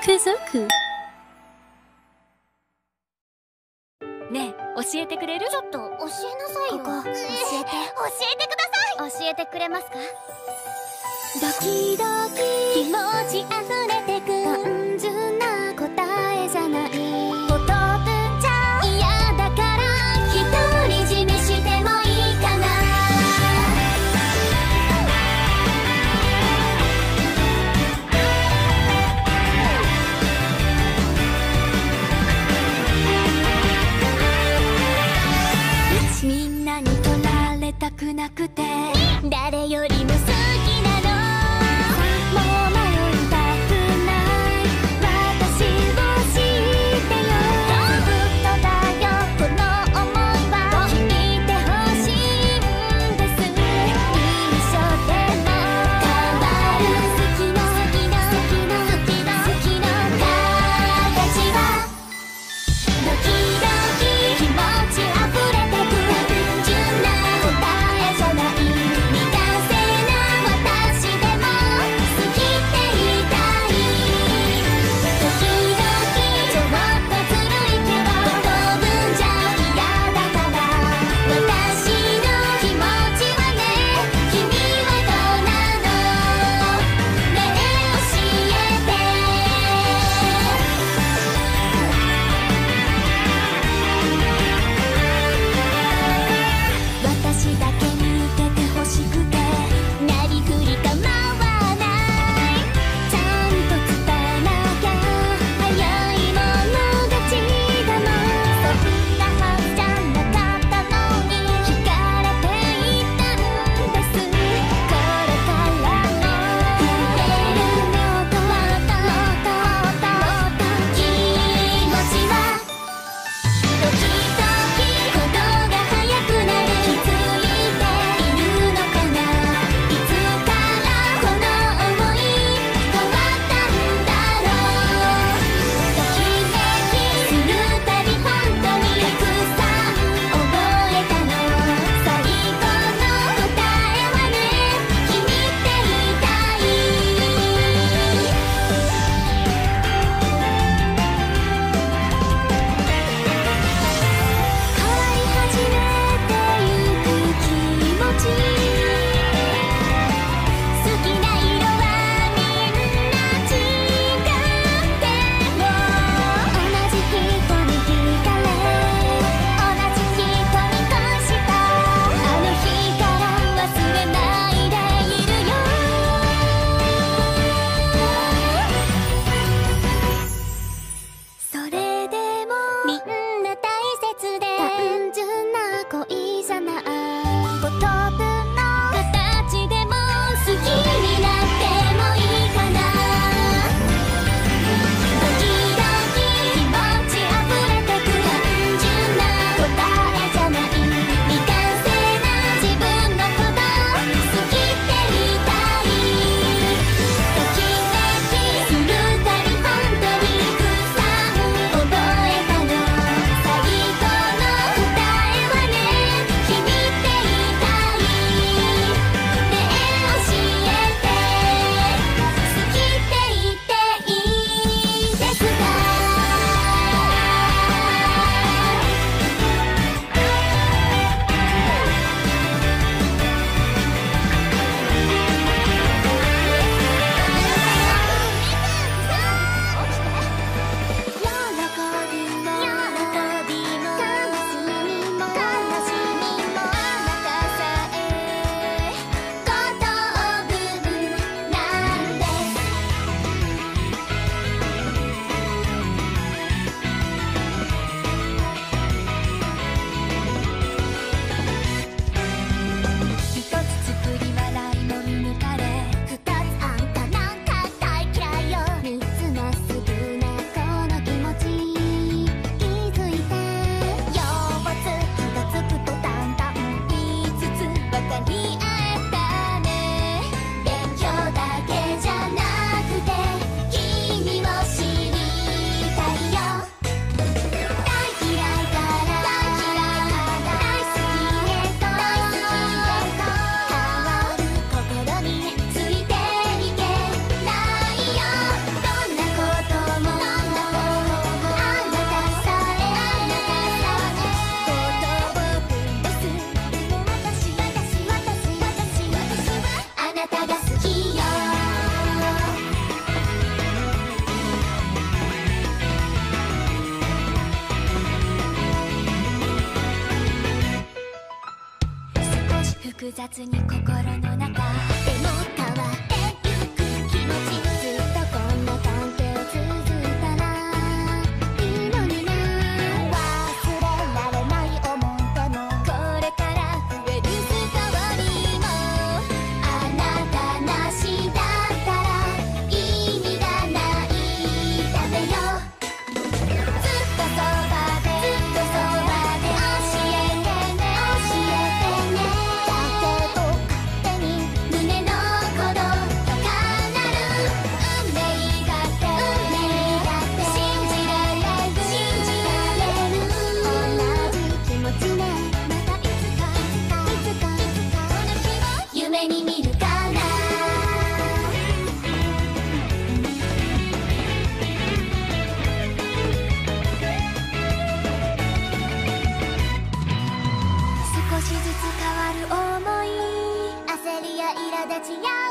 ク族。 ねえ、教えてくれる？ ちょっと教えなさいよ。 ここ教えて。 教えてください。 教えてくれますか？ ドキドキ気持ち溢れてく単純な答えじゃない。ほとんどじゃ嫌だから独り占めしてもいいかな。みんなに取られたくなくて誰よりも好きなの。もう迷いたくない私を知ってよ。ずっとだよこの想いは聞いてほしいんです。一緒でも変わる好きの形はドキドキ気持ち溢れてく単純な答えじゃない。未完成ずに心の中でも変わってゆく気持ちずっとこんな関係続いたらいいのにな忘れられない思い出もこれから増えるストーリーもあなたなしだったら意味がないダメよずっとそばで教えてねだけど勝手に胸の鼓動とかなる運命だって信じられる同じ気持ちねまたいつかこの日を夢に見るかな少しずつ変わる想い焦りや苛立ちや